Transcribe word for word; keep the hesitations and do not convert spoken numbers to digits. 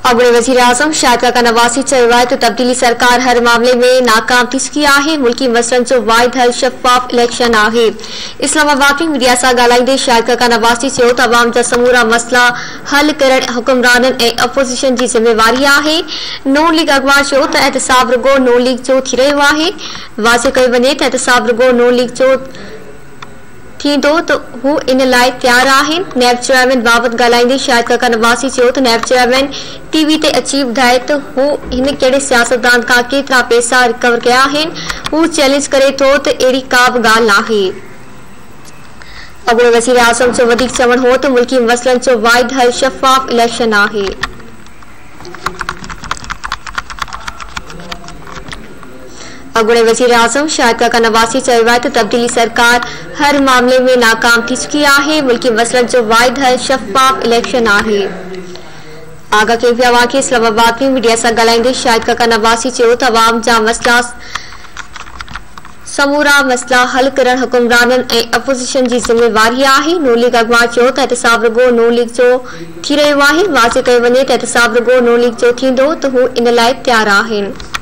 अॻूणे वज़ीर आज़म शाहिद काका नवाज़ी चयो आहे त तब्दीली सरकार हर मामले में नाकाम थी चुकी आहे। मुल्की मसइलनि जो वाहिद हल शफ़ाफ़ इलेक्शन आहे। इस्लामाबाद में मीडिया सां ॻाल्हाईंदे शाहिद काका नवाज़ी चयो त अवाम जा समूरा मसइला हल करण हुक्मराननि ऐं अपोज़िशन जी ज़िम्मेवारी आहे। नून लीग अॻवान चयो त एहतसाब रुगो नून लीग जो थी रहियो आहे। वाज़े कयो वञे त एहतसाब रुगो नून लीग जो थींदो त हू इन लाइ तैयार आहिनि। नैब चेयरमैन बाबति ॻाल्हाईंदे शाहिद काका नवाज़ी चयो त नैब चेयरमैन टीवी ते अची ॿुधाए त हू हिन कहिड़े सियासतदान खां केतिरा पैसा रिकवर कया आहिनि। हू चैलेंज करे थो त अहिड़ी का बि ॻाल्हि नाहे। अॻूणे वज़ीर आज़म जो वधीक चवणु हो त मुल्की मसइलनि जो वाहिद हल शफ़ाफ़ इलेक्शन आहे। अॻूणे वज़ीर आज़म शाहिद काका नवाज़ी चयो आहे त तब्दीली सरकार हर मामले में नाकाम थी चुकी आहे। मुल्की मसइलनि जो वाहिद हल शफ़ाफ़ इलेक्शन आहे। आगा के अवां खे इस्लामाबाद में मीडिया सां ॻाल्हाईंदे शाहिद काका नवाज़ी चयो त अवाम जा मसइला समूरा मसइला हल करण हुक्मराननि ऐं अपोज़िशन जी ज़िम्मेवारी आहे। नून लीग अॻवान चयो त एहतसाब रुगो नून लीग जो थी रहियो आहे। वाज़े कयो वञे त एहतसाब रुगो नून लीग जो थींदो त हू इन लाइ तैयार आहिनि।